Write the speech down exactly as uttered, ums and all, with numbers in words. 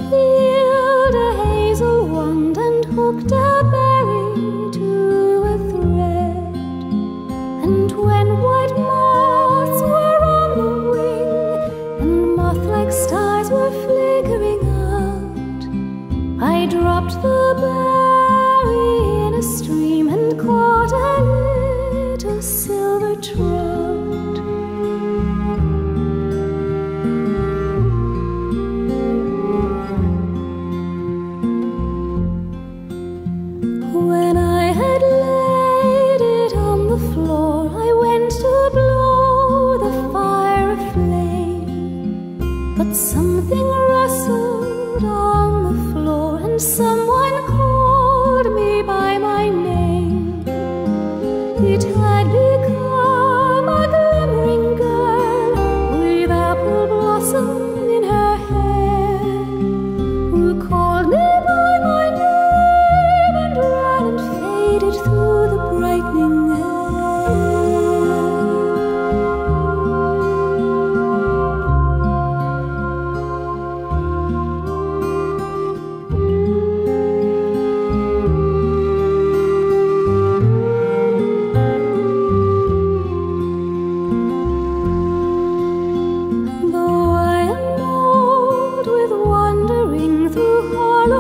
peeled a hazel wand and hooked a berry to a thread. And when white moths were on the wing and moth-like stars were flickering out, I dropped the berry in a stream and caught a little silver trout. When I had laid it on the floor, I went to blow the fire aflame, but something rustled on the floor and someone called me by my name. It had become a glimmering girl with apple blossom in her hair, who called me by my name and ran and faded through the brightening air. Though I am old with wandering through hollow